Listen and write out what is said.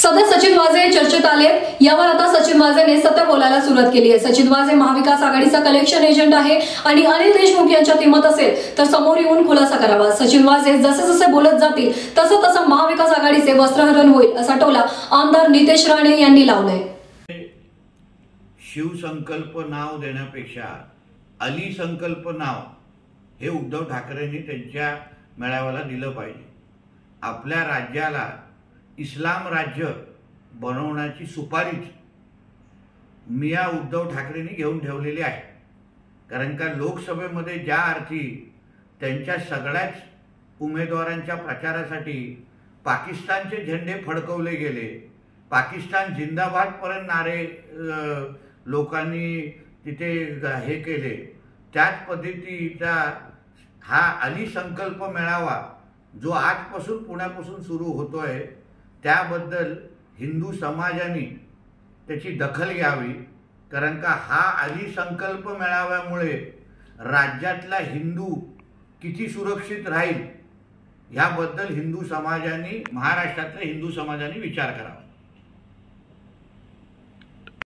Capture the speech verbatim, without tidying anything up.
सध्या सचिन वाझे चर्चेत आलेत। यावर आता सचिन वाझेने सत्य बोलायला सुरुवात केली आहे। सचिन वाझे महाविकास आघाडीचा कलेक्शन एजंट आहे आणि अनिल देशमुख यांच्यात हिंमत असेल तर समोर येऊन खुलासा करावा। सचिन वाझे जसे जसे बोलत जातील तसं तसं महाविकास आघाडीचे वस्त्रहरण होईल असा टोला आमदार नितेश राणे यांनी लावलाय। शिवसंकल्प नाव देण्यापेक्षा अली संकल्प नाव हे उद्धव ठाकरेंनी त्यांच्या मेळाव्याला दिलं पाहिजे। आपल्या राज्याला इस्लाम राज्य बनवण्याची सुपारीच मिया उद्धव ठाकरेंनी घेऊन ठेवलेली आहे। कारण का लोकसभेमध्ये ज्या अर्थी त्यांच्या सगळ्याच उमेदवारांच्या प्रचारासाठी पाकिस्तानचे झेंडे फडकवले गेले, पाकिस्तान जिंदाबाद पर्यंत नारे लोकांनी तिथे हे केले, त्याच पद्धतीचा हा अली संकल्प मेळावा जो आजपासून पुण्यापासून सुरू होतोय त्याबद्दल हिंदू समाजाने त्याची दखल घ्यावी। कारण का हा अली संकल्प मेळाव्यामुळे राज्यातला हिंदू किती सुरक्षित राहील याबद्दल हिंदू समाजाने महाराष्ट्रातल्या हिंदू समाजाने विचार करावा।